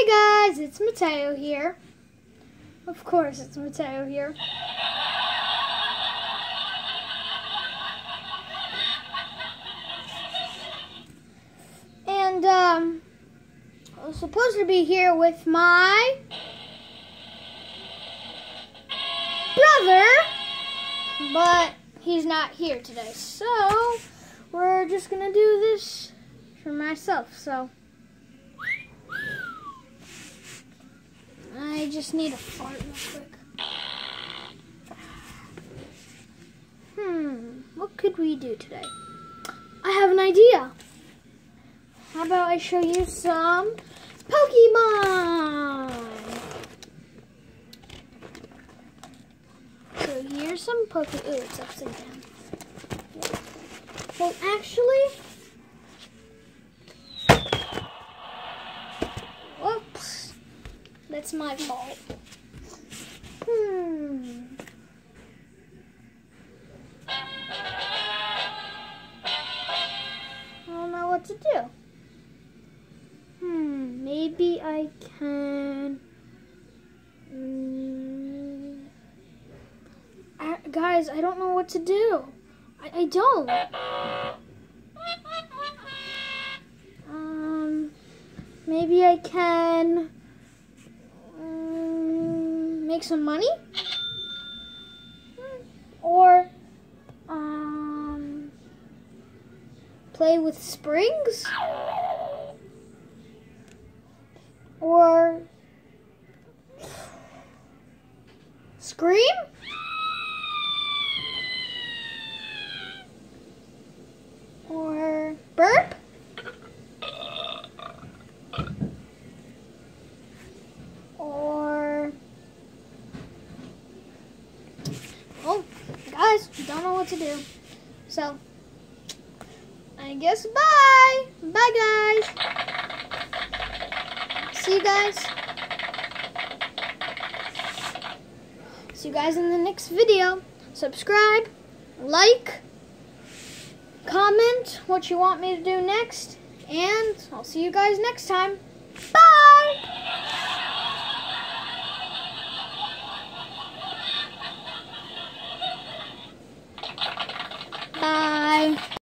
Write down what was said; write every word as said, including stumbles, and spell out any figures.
Hey guys, it's Mateo here. Of course, it's Mateo here. And um, I was supposed to be here with my brother, but he's not here today. So we're just gonna do this for myself. So I just need a fart real quick. Hmm, what could we do today? I have an idea. How about I show you some Pokemon? So here's some Poke. Ooh, it's upside down. Yeah. Well, actually, whoops, that's my fault. Hmm. I don't know what to do. Hmm, maybe I can. Mm, I, guys, I don't know what to do. I, I don't. Um, maybe I can um, make some money, or um, play with springs. Or scream? Or burp? Or oh, guys, don't know what to do. So I guess bye. Bye, guys. See you guys. See you guys in the next video. Subscribe, like, comment what you want me to do next, and I'll see you guys next time. Bye!